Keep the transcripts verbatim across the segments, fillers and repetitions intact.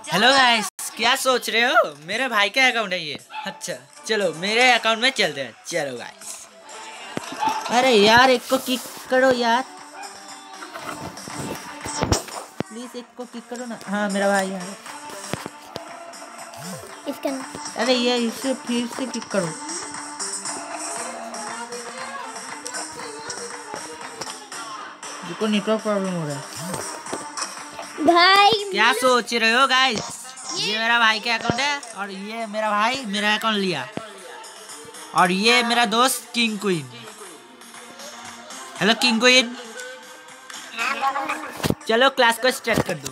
Hello guys, क्या सोच रहे हो? मेरे भाई का अकाउंट है ये। अच्छा चलो मेरे अकाउंट में चलते हैं। चलो गाइस। अरे यार एक को किक करो यार, प्लीज एक को किक करो ना। हाँ मेरा भाई है इसका। अरे ये इसे फिर से किक करो। देखो नेटवर्क प्रॉब्लम हो रहा है भाई क्या सोच रहे हो गाइस? ये मेरा भाई का अकाउंट है और ये मेरा भाई मेरा अकाउंट लिया और ये मेरा दोस्त king queen. Hello king queen, चलो क्लास को स्टार्ट कर दो।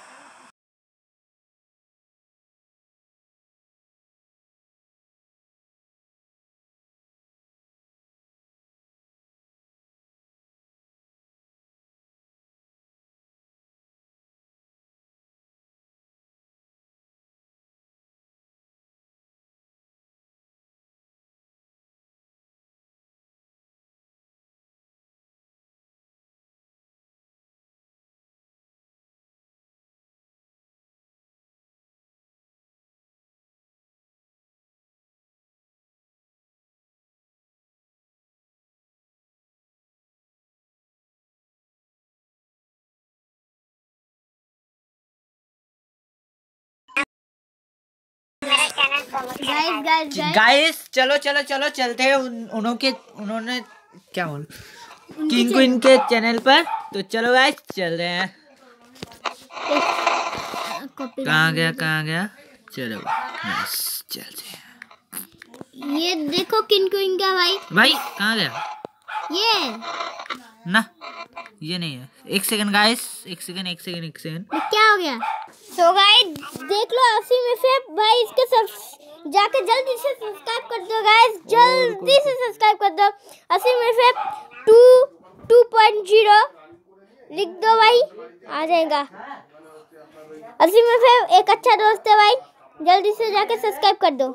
गाइस गाइस गाइस चलो चलो चलो चलते हैं उन, उन्होंने उन्होंने क्या बोल किंग क्वीन के चैनल पर। तो चलो गाइस चल रहे हैं। कहाँ गया कहाँ गया? चलो बस चलते हैं। ये देखो किंग क्वीन का भाई। भाई कहाँ गया? ये ना ये नहीं है। एक सेकंड गाइस, एक सेकंड एक सेकंड एक सेकंड। क्या हो गया? तो गाइस देख लो अस्सी में से भाई इसके सब जाके जल्दी से सब्सक्राइब कर दो गाइस, जल्दी से सब्सक्राइब कर दो। अस्सी में से टू टू पॉइंट जीरो लिख दो भाई, आ जाएगा। अस्सी में से एक अच्छा दोस्त है भाई, जल्दी से जाके सब्सक्राइब कर दो।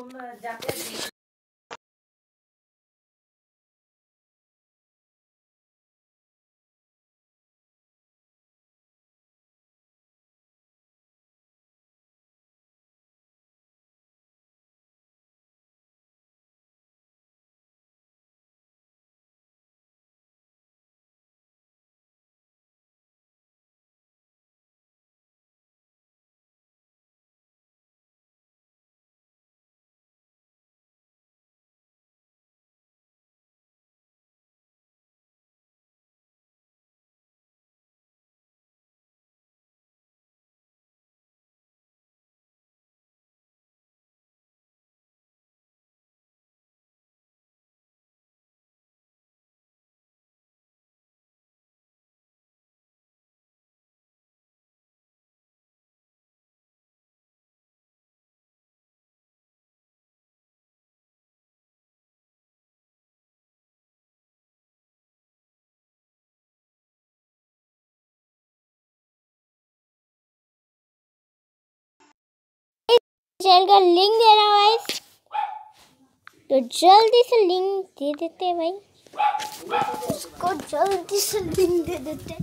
चैनल का लिंक दे रहा हूँ गाइस, तो जल्दी से लिंक दे देते हैं भाई, उसको जल्दी से लिंक दे देते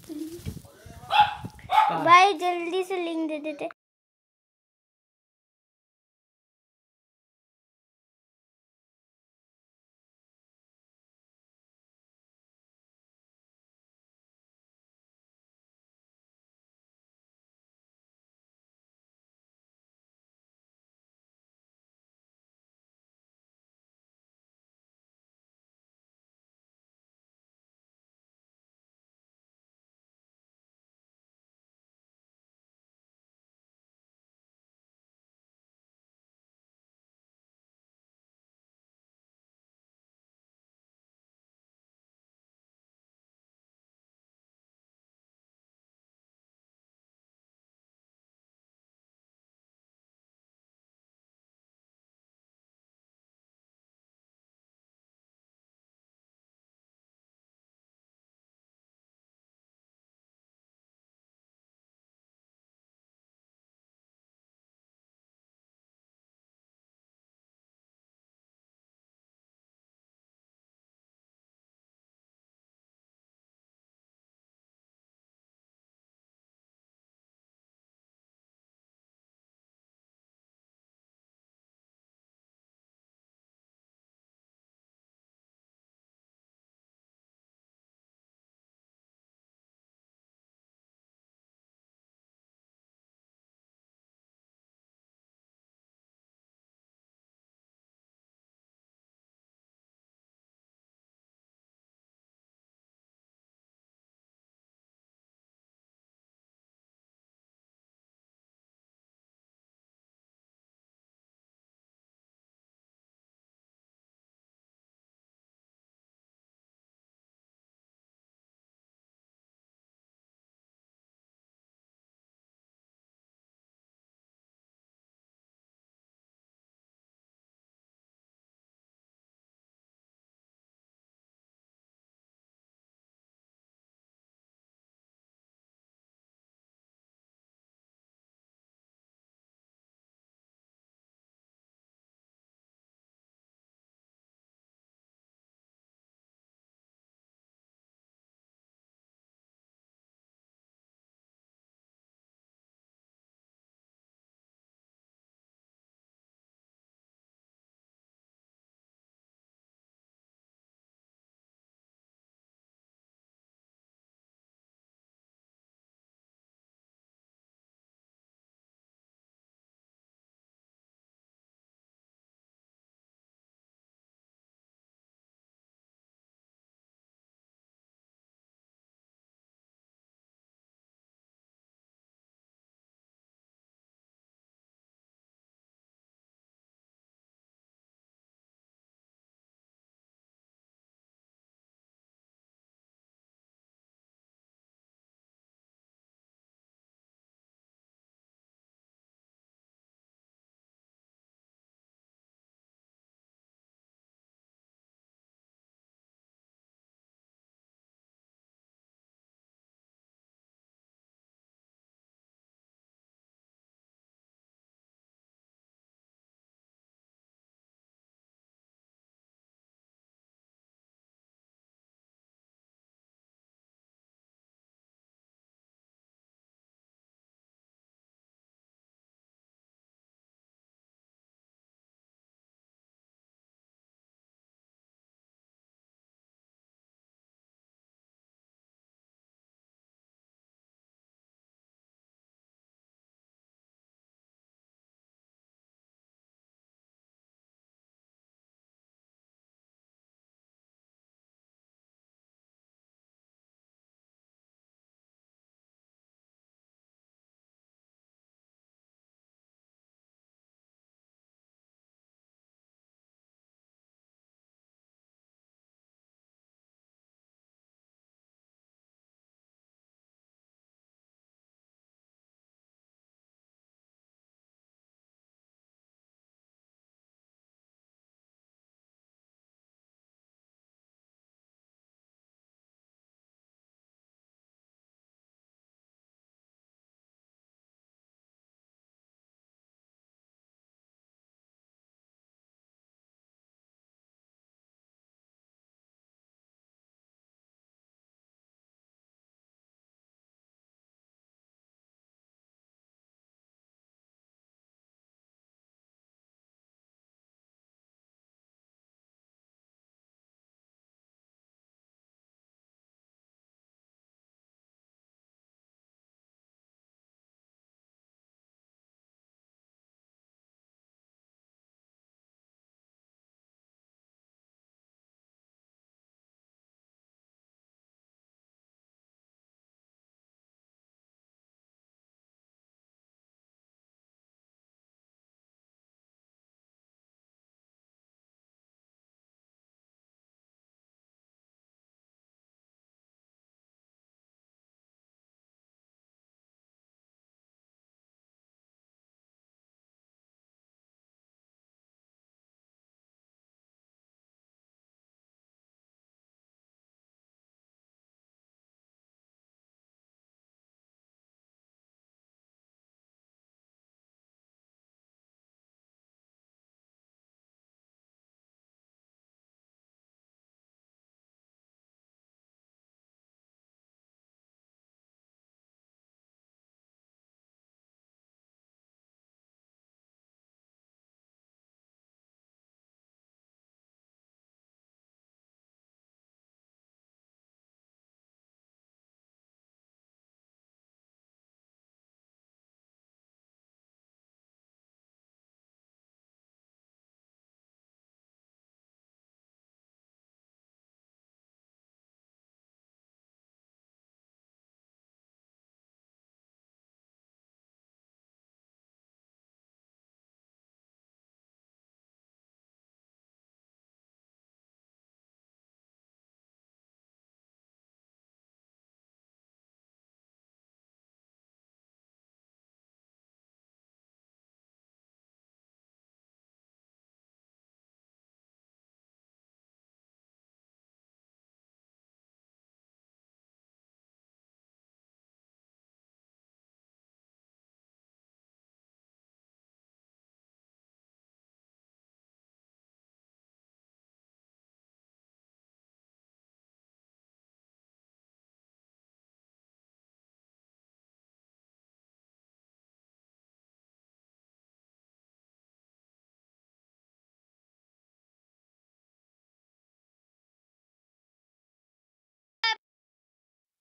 भाई, जल्दी से लिंक दे देते।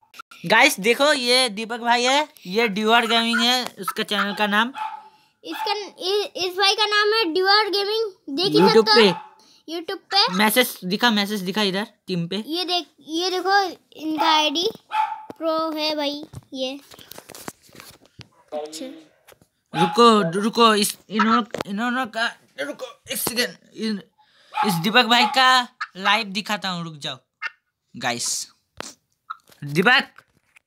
गाइस देखो ये दीपक भाई है, ये ड्यूअर गेमिंग है उसका चैनल का नाम। इसका इस, इस भाई का नाम है ड्यूअर गेमिंग। देख ही यूट्यूब सकते पे हो यूट्यूब पे मैसेज दिखा, मैसेज दिखा इधर टीम पे। ये देख, ये देखो इनका आईडी प्रो है भाई ये। अच्छा रुको रुको, इस इन्होंने इन्होंने का रुको एक सेकंड, इस दीपक भाई का लाइव दिखाता हूँ, रुक जाओ गाइस। दीपक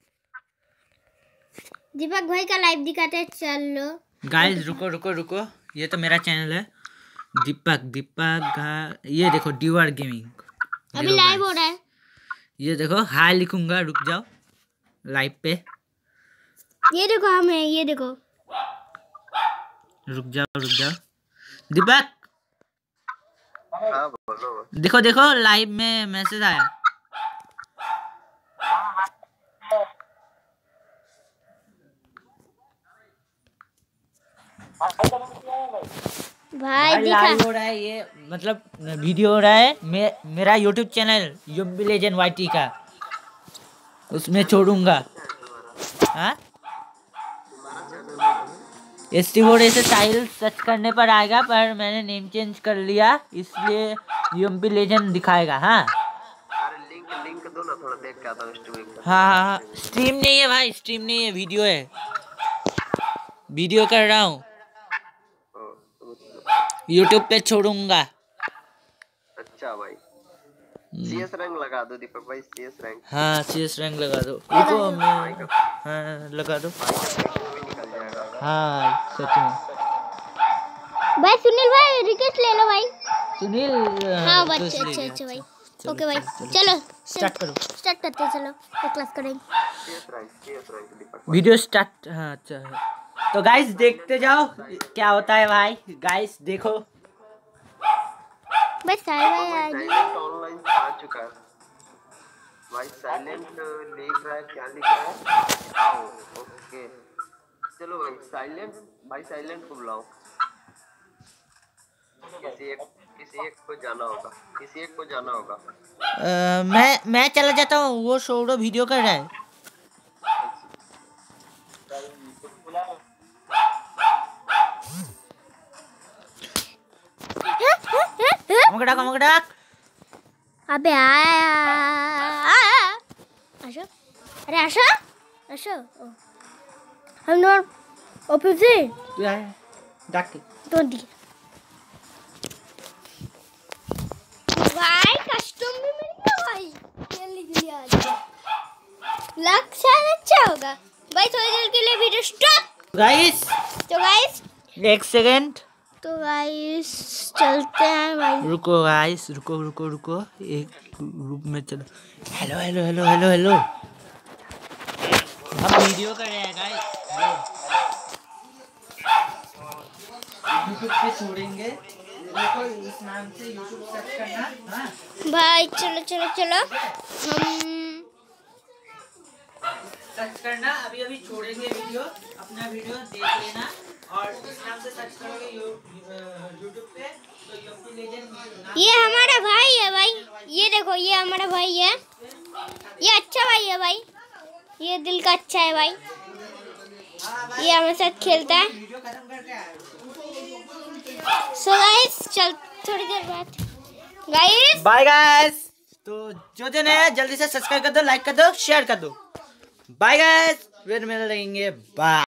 दीपक भाई का लाइव दिखाते हैं, चलो गाइस रुको रुको रुको, ये तो मेरा चैनल है दीपक दीपक का, ये देखो ड्यूअर गेमिंग अभी लाइव हो रहा है। ये देखो हाय लिखूंगा, रुक जाओ लाइव पे। ये देखो हम है, ये देखो, रुक जाओ रुक जाओ दीपक। हाँ बोलो। देखो देखो लाइव में मैसेज आया। भाई दिखा लाइव हो रहा है, ये मतलब वीडियो हो रहा है। मे, मेरा यूट्यूब चैनल यूम्बी लेजेंड वाईटी का, उसमें छोड़ूंगा। हाँ एस टी बोर्ड ऐसे टाइल सर्च करने पर आएगा, पर मैंने नेम चेंज कर लिया इसलिए यूम्बी लेजेंड दिखाएगा। हाँ अरे लिंक लिंक दो ना, थोड़ा देख के आता हूँ स्ट्रीम का। हाँ हाँ हाँ, स्ट्रीम नहीं है भाई, स्ट्रीम नहीं है, वीडियो है, वीडियो कर रहा हूँ, यूट्यूब पे छोड़ूंगा। अच्छा भाई सीएस रैंक लगा दो दीपक भाई, सीएस रैंक। हाँ सीएस रैंक लगा दो, रुको मैं, हाँ लगा दो। निकल जाएगा। हाँ सच में भाई सुनील भाई रिक्वेस्ट ले लो भाई। सुनील। हाँ तो अच्छा इसलिए अच्छा गया। अच्छा भाई, चलो, ओके भाई चलो, चलो स्टार्ट करो। स्टार्ट करते हैं, चलो एक क्लास करेंगे। CS rank CS rank Deepak भाई। Video start. हाँ अच्छा है, तो गाइस देखते जाओ क्या होता है भाई। गाइस देखो भाई सारे भाई आ गए। साइलेंट ऑनलाइन आ चुका है भाई, साइलेंट लिख रहा है, क्या लिख रहा है? आओ ओके चलो भाई, साइलेंट भाई साइलेंट को बुलाओ। किसी एक किसी एक को जाना होगा, किसी एक को जाना होगा। आ, मैं मैं चला जाता हूँ, वो शोरो वीडियो कर रहा है। मगड़ा का मगड़ा। अबे आया आशा, अरे आशा आशा हम नॉट ऑपोजिट तू आया डाक के डोंट डी भाई, कस्टम भी मिल गया भाई, खेलने के लिए आज लक शायद अच्छा होगा भाई। थोड़ी देर के लिए वीडियो स्टॉप गाइस। तो गाइस एक सेकंड, तो गाइस चलते हैं भाई। रुको गाइस, रुको रुको रुको, एक ग्रुप में चलो। Hello hello hello hello hello, हम वीडियो कर रहे हैं गाइस, यूट्यूब पे छोड़ेंगे, देखो इस नाम से यूट्यूब सर्च करना। हाँ भाई चलो चलो चलो हम सर्च करना, अभी अभी छोड़ेंगे वीडियो, अपना वीडियो देख लेना और इस नाम से सर्च करोगे यूट्यूब पे तो यूम्बी लेजेंड। ये हमारा भाई है भाई, ये देखो ये हमारा भाई है, ये अच्छा भाई है भाई, ये दिल का अच्छा है भाई, ये हमारे साथ खेलता है। वीडियो खत्म करके आया। सो गाइस चल थोड़ी देर बाद गाइस बाय गाइस। तो जो जो नया है जल्दी से सब्सक्राइब कर दो, लाइक कर दो, शेयर कर दो। बाय गाइस, फिर मिलेंगे, बाय।